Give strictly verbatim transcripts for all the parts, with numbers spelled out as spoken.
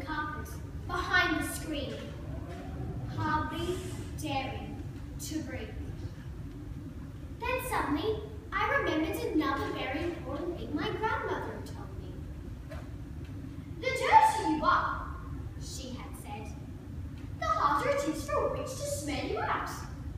carpet behind the screen, hardly daring to breathe. Then suddenly, I remembered another very important thing my grandmother had told me. "The dirtier you are," she had said, "the harder it is for a witch to smell you out."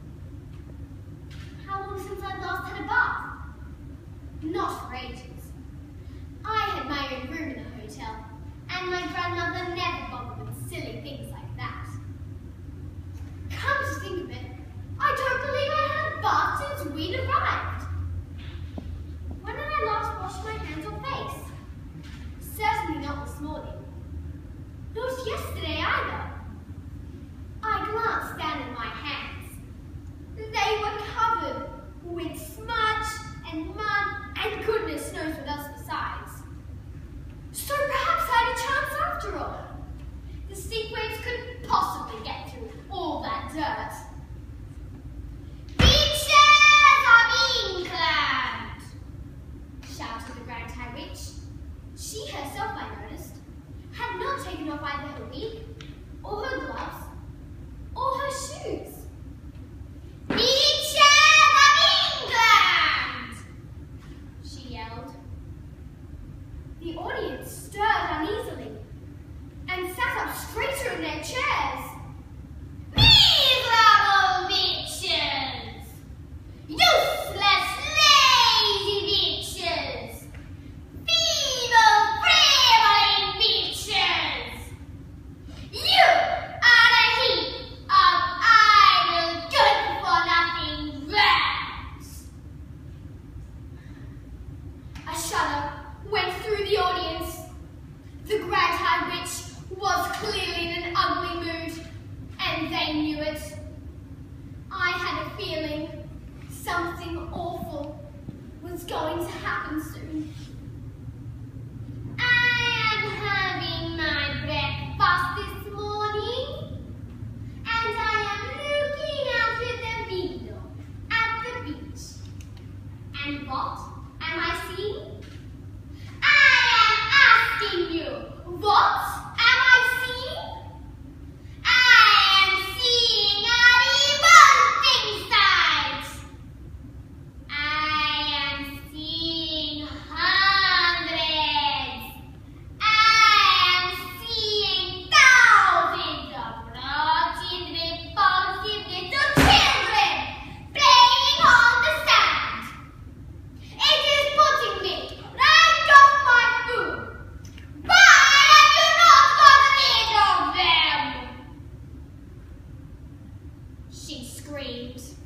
How long since I'd last had a bath? Not for ages. I had my own room in the hotel, and my grandmother never bothered with silly things like that. Come to think of it, I don't believe I had a bath since we'd arrived. When did I last wash my hands or face? Certainly not this morning. Not yesterday either. I glanced down at my hands. They were covered with smudge and mud and goodness knows what else besides. So perhaps I had a chance after all. The sea waves couldn't possibly get through all that dirt. "Beaches of England!" shouted the ragtag witch. She herself, I noticed, had not taken off either her wig, or her gloves, or her shoes. "Beaches of England!" she yelled. The audience stirred uneasily and sat up straighter in their chairs. "Miserable witches! Useless, lazy witches! Feeble, frivolous witches! You are a heap of idle, good-for-nothing rats!" A shudder went through the audience. The ragtag witch was clearly in an ugly mood, and they knew it. I had a feeling something awful was going to happen soon. "I am having my breakfast this morning, and I am looking out of the window at the beach. And what am I seeing? I am asking you, what am I seeing? I am seeing a revolting sight. I am seeing hundreds. I am seeing thousands of rotting, repulsive little children playing on the sand. It is putting me right off my food. Why have you not got rid of them?" she screamed.